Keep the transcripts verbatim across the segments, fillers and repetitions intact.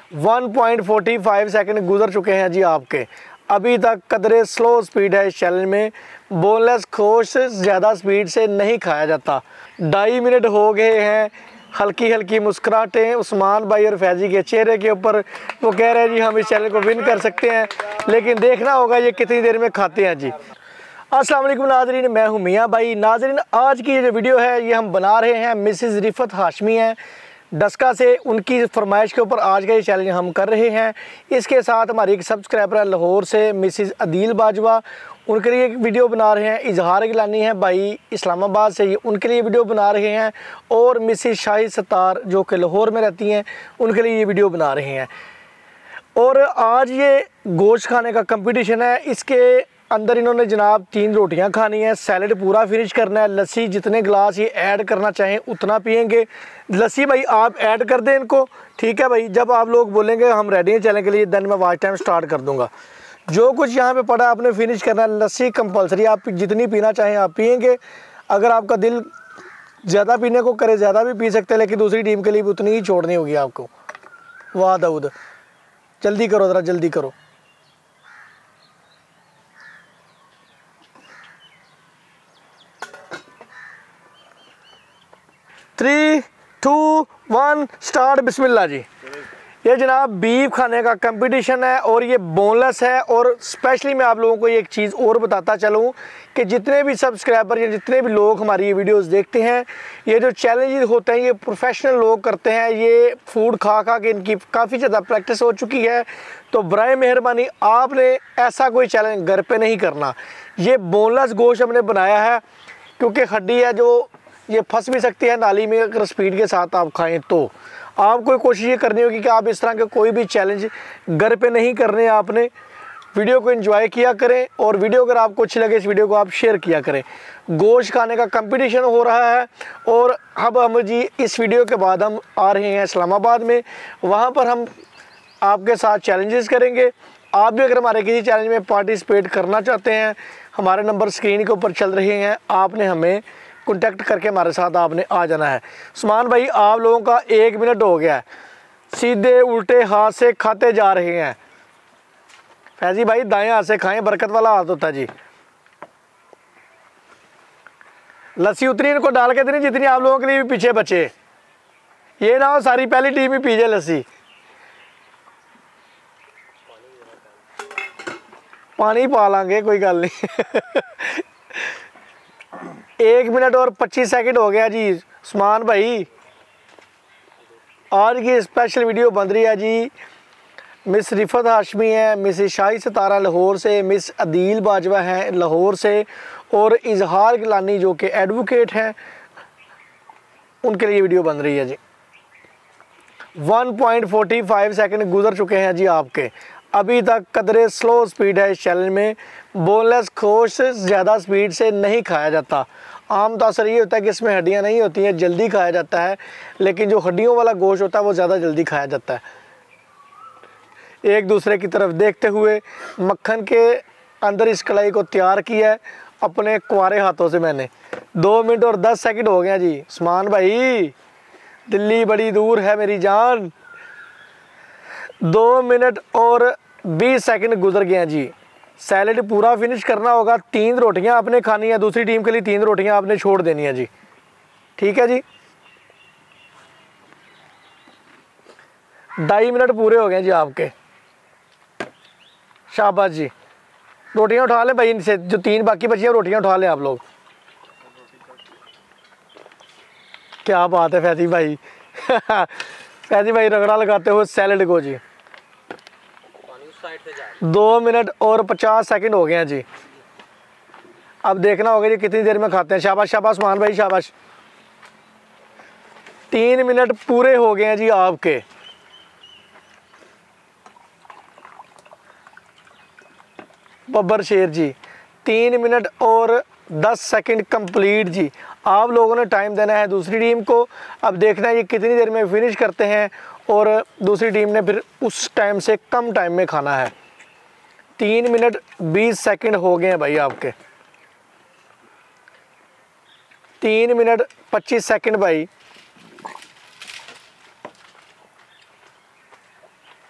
One point four five second गुजर चुके हैं जी आपके। अभी तक कदरे स्लो स्पीड है इस चैलेंज में। बोनलेस गोश्त ज़्यादा स्पीड से नहीं खाया जाता। ढाई मिनट हो गए हैं। हल्की हल्की मुस्कुराहटें उस्मान भाई और फैजी के चेहरे के ऊपर। वो कह रहे हैं जी हम इस चैलेंज को विन कर सकते हैं, लेकिन देखना होगा ये कितनी देर में खाते हैं जी। अस्सलाम वालेकुम नाजरीन, मैं हूं मियां भाई। नाजरीन, आज की ये जो वीडियो है ये हम बना रहे हैं, मिसेस रिफत हाशमी हैं डस्का से, उनकी फरमाइश के ऊपर आज का ये चैलेंज हम कर रहे हैं। इसके साथ हमारी एक सब्सक्राइबर है लाहौर से मिसेस अदील बाजवा, उनके लिए एक वीडियो बना रहे हैं। इजहार गिलानी है भाई इस्लामाबाद से, ये उनके लिए वीडियो बना रहे हैं। और मिसेस शाहिद सत्तार जो कि लाहौर में रहती हैं, उनके लिए ये वीडियो बना रहे हैं। और आज ये गोश्त खाने का कंपटीशन है। इसके अंदर इन्होंने जनाब तीन रोटियां खानी है, सैलड पूरा फिनिश करना है, लस्सी जितने गिलास ये ऐड करना चाहें उतना पियेंगे। लस्सी भाई आप ऐड कर दें इनको, ठीक है भाई। जब आप लोग बोलेंगे हम रेडी हैं चलने के लिए, देन मैं वॉच टाइम स्टार्ट कर दूंगा। जो कुछ यहाँ पे पड़ा आपने फिनिश करना है। लस्सी कंपलसरी, आप जितनी पीना चाहें आप पियेंगे। अगर आपका दिल ज़्यादा पीने को करे ज़्यादा भी पी सकते हैं, लेकिन दूसरी टीम के लिए भी उतनी ही छोड़नी होगी आपको। वाह दाऊद, जल्दी करो ज़रा, जल्दी करो। Three two one start. बिस्मिल्लाह जी। ये जनाब बीफ खाने का कंपटीशन है और ये बोनलेस है। और स्पेशली मैं आप लोगों को एक चीज़ और बताता चलूँ कि जितने भी सब्सक्राइबर या जितने भी लोग हमारी ये वीडियोस देखते हैं, ये जो चैलेंजेस होते हैं ये प्रोफेशनल लोग करते हैं। ये फूड खा खा के इनकी काफ़ी ज़्यादा प्रैक्टिस हो चुकी है। तो बराए मेहरबानी आपने ऐसा कोई चैलेंज घर पर नहीं करना। ये बोनलेस गोश्त हमने बनाया है क्योंकि हड्डी है जो ये फंस भी सकती है नाली में अगर स्पीड के साथ आप खाएं। तो आपको कोशिश ये करनी होगी कि आप इस तरह के कोई भी चैलेंज घर पे नहीं करने। आपने वीडियो को एंजॉय किया करें और वीडियो अगर आपको अच्छी लगे इस वीडियो को आप शेयर किया करें। गोश्त खाने का कंपटीशन हो रहा है और अब हम जी इस वीडियो के बाद हम आ रहे हैं इस्लामाबाद में। वहाँ पर हम आपके साथ चैलेंजेस करेंगे। आप भी अगर हमारे किसी चैलेंज में पार्टिसिपेट करना चाहते हैं, हमारे नंबर स्क्रीन के ऊपर चल रहे हैं, आपने हमें कॉन्टेक्ट करके हमारे साथ आपने आ जाना है। उस्मान भाई आप लोगों का एक मिनट हो गया है, सीधे उल्टे हाथ से खाते जा रहे हैं। फैजी भाई दाएं हाथ से खाएं, बरकत वाला हाथ होता है जी। लस्सी उतनी इनको डाल के देनी जितनी आप लोगों के लिए भी पीछे बचे। ये ना हो सारी पहली टीम ही पी जाए लस्सी। पानी पा लांगे, कोई गल नहीं। एक मिनट और पच्चीस सेकंड हो गया जी। उस्मान भाई आज की स्पेशल वीडियो बन रही है जी। मिस रिफत हाशमी है, मिस शाहिद सतारा लाहौर से, मिस अदील बाजवा हैं लाहौर से, और इजहार गिलानी जो कि एडवोकेट हैं, उनके लिए वीडियो बन रही है जी। One point four five second गुजर चुके हैं जी आपके। अभी तक कदरे स्लो स्पीड है इस चैलेंज में। बोनलेस गोश्त ज़्यादा स्पीड से नहीं खाया जाता। आम तौर से ये होता है कि इसमें हड्डियां नहीं होती हैं, जल्दी खाया जाता है, लेकिन जो हड्डियों वाला गोश्त होता है वो ज़्यादा जल्दी खाया जाता है। एक दूसरे की तरफ देखते हुए मक्खन के अंदर इस कढ़ाई को तैयार किया है अपने कुंवारे हाथों से मैंने। दो मिनट और दस सेकंड हो गए हैं जी। उस्मान भाई दिल्ली बड़ी दूर है मेरी जान। दो मिनट और बीस सेकंड गुजर गए हैं जी। सैलेड पूरा फिनिश करना होगा। तीन रोटियां आपने खानी है, दूसरी टीम के लिए तीन रोटियां आपने छोड़ देनी है जी, ठीक है जी। ढाई मिनट पूरे हो गए जी आपके। शाबाश जी। रोटियां उठा लें भाई इनसे, जो तीन बाकी बची हैं रोटियां उठा लें आप लोग। क्या बात है फैजी भाई। फैजी भाई रगड़ा लगाते हो सैलेड को जी। दो मिनट और पचास सेकंड हो गए हैं जी। अब देखना होगा जी कितनी देर में खाते हैं। शाबाश शाबाश मान भाई शाबाश। तीन मिनट पूरे हो गए हैं जी आपके। बब्बर शेर जी तीन मिनट और दस सेकंड कंप्लीट जी। आप लोगों ने टाइम देना है दूसरी टीम को। अब देखना है ये कितनी देर में फिनिश करते हैं और दूसरी टीम ने फिर उस टाइम से कम टाइम में खाना है। तीन मिनट बीस सेकंड हो गए हैं भाई आपके। तीन मिनट पच्चीस सेकंड भाई।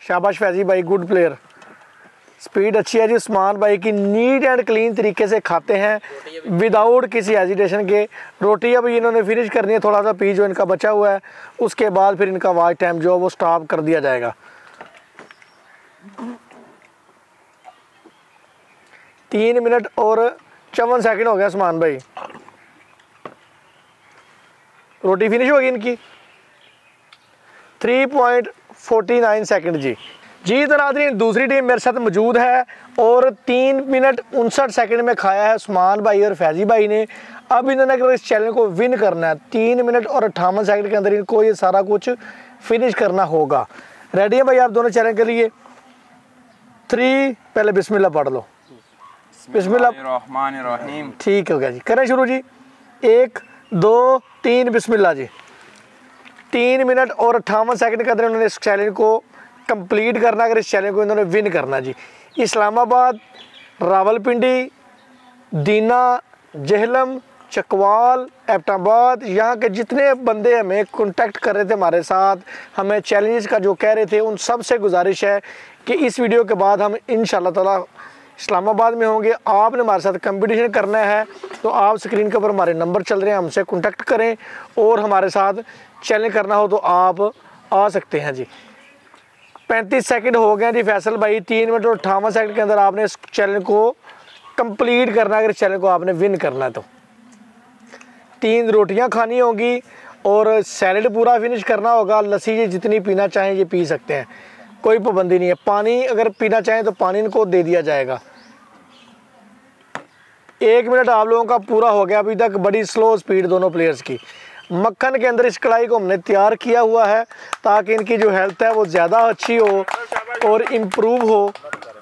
शाबाश फैजी भाई, गुड प्लेयर। स्पीड अच्छी है जी उस्मान भाई की, नीट एंड क्लीन तरीके से खाते हैं विदाउट किसी हेजिटेशन के। रोटी अभी इन्होंने फिनिश करनी है, थोड़ा सा पी जो इनका बचा हुआ है, उसके बाद फिर इनका वॉच टाइम जो है वो स्टॉप कर दिया जाएगा। तीन मिनट और चौवन सेकंड हो गया उस्मान भाई। रोटी फिनिश होगी इनकी। Three point forty nine second जी जी तो नाज़रीन दूसरी टीम मेरे साथ मौजूद है और तीन मिनट उनसठ सेकंड में खाया है उस्मान भाई और फैजी भाई ने। अब इन्होंने अगर इस चैलेंज को विन करना है, तीन मिनट और अट्ठावन सेकंड के अंदर इनको ये सारा कुछ फिनिश करना होगा। रेडी है भाई आप दोनों चैलेंज के लिए? थ्री, पहले बिस्मिल्लाह पढ़ लो। बिस्मिल्लाह, ठीक हो गया जी, करें शुरू जी। एक दो तीन, बिस्मिल्लाह जी। तीन मिनट और अट्ठावन सेकंड के अंदर उन्होंने इस चैलेंज को कंप्लीट करना, अगर इस चैलेंज को इन्होंने विन करना जी। इस्लामाबाद, रावलपिंडी, दीना, जहलम, चकवाल, एबटाबाद, यहाँ के जितने बंदे हमें कांटेक्ट कर रहे थे हमारे साथ, हमें चैलेंजेस का जो कह रहे थे, उन सब से गुजारिश है कि इस वीडियो के बाद हम इंशाल्लाह ताला इस्लामाबाद में होंगे। आपने हमारे साथ कंपटीशन करना है तो आप स्क्रीन के ऊपर हमारे नंबर चल रहे हैं, हमसे कांटेक्ट करें और हमारे साथ चैलेंज करना हो तो आप आ सकते हैं जी। पैंतीस सेकंड हो गए जी फैसल भाई, तीन मिनट और अट्ठावन सेकंड के अंदर आपने इस चैलेंज को कंप्लीट करना है। अगर इस चैलेंज को आपने विन करना है तो तीन रोटियां खानी होगी और सैलेड पूरा फिनिश करना होगा। लस्सी ये जितनी पीना चाहें ये पी सकते हैं, कोई पाबंदी नहीं है। पानी अगर पीना चाहें तो पानी इनको दे दिया जाएगा। एक मिनट आप लोगों का पूरा हो गया अभी तक, बड़ी स्लो स्पीड दोनों प्लेयर्स की। मक्खन के अंदर इस कढ़ाई को हमने तैयार किया हुआ है ताकि इनकी जो हेल्थ है वो ज़्यादा अच्छी हो और इम्प्रूव हो।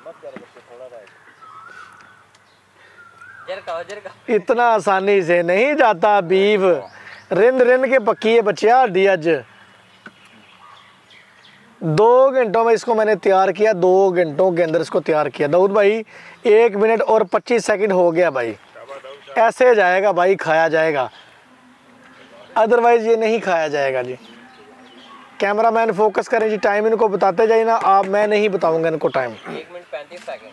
इतना आसानी से नहीं जाता बीफ, रिंद रिंद के पक्की है बच्चिया हड्डी। अज दो घंटों में इसको मैंने तैयार किया, दो घंटों के अंदर इसको तैयार किया। दाऊद भाई एक मिनट और पच्चीस सेकंड हो गया भाई, ऐसे जाएगा भाई, खाया जाएगा, अदरवाइज ये नहीं खाया जाएगा जी। कैमरामैन फोकस करें जी, टाइम इनको बताते जाइए ना आप, मैं नहीं बताऊंगा इनको टाइम। एक मिनट पैंतीस सेकंड।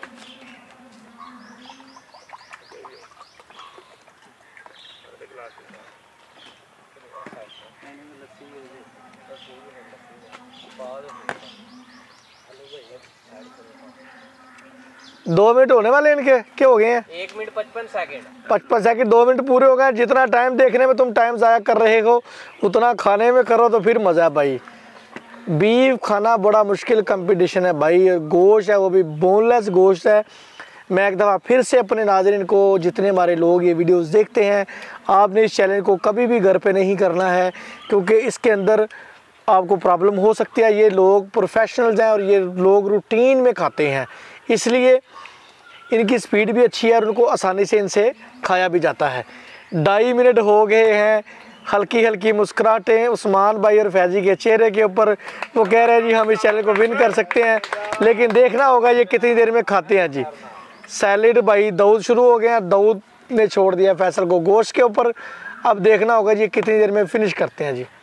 दो मिनट होने वाले इनके, क्या हो गए हैं? एक मिनट पचपन सेकंड। पचपन सेकंड, दो मिनट पूरे हो गए। जितना टाइम देखने में तुम टाइम ज़ाया कर रहे हो उतना खाने में करो तो फिर मज़ा है भाई। बीफ खाना बड़ा मुश्किल कंपटीशन है भाई, गोश्त है वो भी बोनलेस गोश्त है। मैं एक दफ़ा फिर से अपने नाज़रीन को, जितने हमारे लोग ये वीडियोस देखते हैं, आपने इस चैलेंज को कभी भी घर पे नहीं करना है क्योंकि इसके अंदर आपको प्रॉब्लम हो सकती है। ये लोग प्रोफेशनल्स हैं और ये लोग रूटीन में खाते हैं, इसलिए इनकी स्पीड भी अच्छी है और उनको आसानी से इनसे खाया भी जाता है। ढाई मिनट हो गए हैं, हल्की हल्की मुस्कुराहटें उस्मान भाई और फैजी के चेहरे के ऊपर। वो कह रहे हैं जी हम इस चैलेंज को विन कर सकते हैं, लेकिन देखना होगा ये कितनी देर में खाते हैं जी। सैलेड भाई दाऊद शुरू हो गए हैं, दाऊद ने छोड़ दिया फैसल को गोश्त के ऊपर। अब देखना होगा जी कितनी देर में फिनिश करते हैं जी।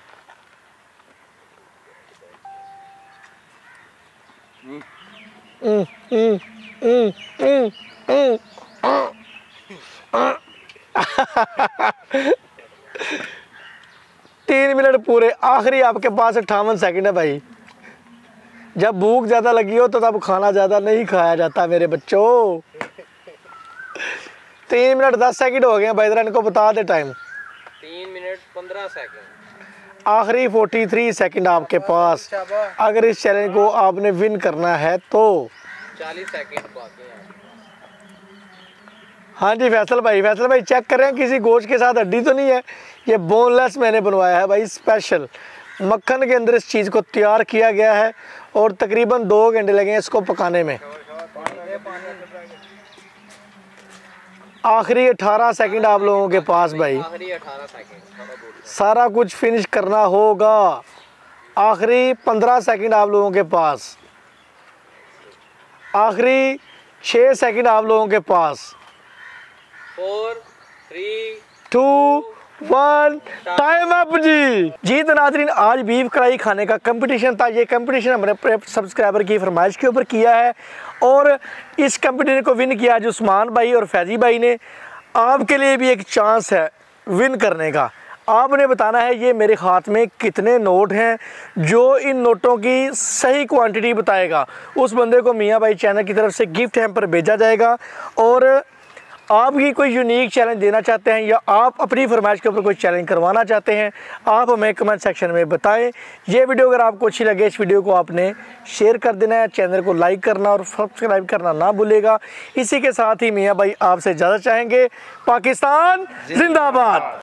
Mm, mm, mm, mm, mm. तीन मिनट पूरे, आखिरी आपके पास अट्ठावन सेकंड है भाई। जब भूख ज़्यादा लगी हो तो तब खाना ज़्यादा नहीं खाया जाता मेरे बच्चों। तीन मिनट दस सेकंड हो गए हैं भाई, जरा इनको बता दे टाइम। तीन मिनट पंद्रह सेकंड। आखिरी फोर्टी थ्री सेकंड आपके पास। अगर इस चैलेंज को आपने विन करना है तो चालीस सेकंड बाकी हैं। हाँ जी फैसल भाई, फैसल भाई चेक कर रहे हैं किसी गोश्त के साथ हड्डी तो नहीं है। ये बोनलेस मैंने बनवाया है भाई, स्पेशल मक्खन के अंदर इस चीज़ को तैयार किया गया है और तकरीबन दो घंटे लगे इसको पकाने में। आखिरी अठारह सेकंड आप लोगों के पास भाई, आखिरी अठारह सेकंड सारा कुछ फिनिश करना होगा। आखिरी पंद्रह सेकंड आप लोगों के पास, आखिरी छः सेकंड आप लोगों के पास। Four three two one, time up जी। जी तो नाज़रीन, आज बीफ कढ़ाई खाने का कंपटीशन था। ये कंपटीशन हमारे सब्सक्राइबर की फरमाइश के ऊपर किया है और इस कंपटीशन को विन किया आज उस्मान भाई और फैजी भाई ने। आपके लिए भी एक चांस है विन करने का। आपने बताना है ये मेरे हाथ में कितने नोट हैं, जो इन नोटों की सही क्वांटिटी बताएगा उस बंदे को मियाँ भाई चैनल की तरफ से गिफ्ट हैम्पर भेजा जाएगा। और आप ही कोई यूनिक चैलेंज देना चाहते हैं या आप अपनी फरमाइश के ऊपर कोई चैलेंज करवाना चाहते हैं, आप हमें कमेंट सेक्शन में बताएं। ये वीडियो अगर आपको अच्छी लगे, इस वीडियो को आपने शेयर कर देना है, चैनल को लाइक करना और सब्सक्राइब करना ना भूलेगा। इसी के साथ ही मियाँ भाई आपसे इजाज़त चाहेंगे। पाकिस्तान जिंदाबाद।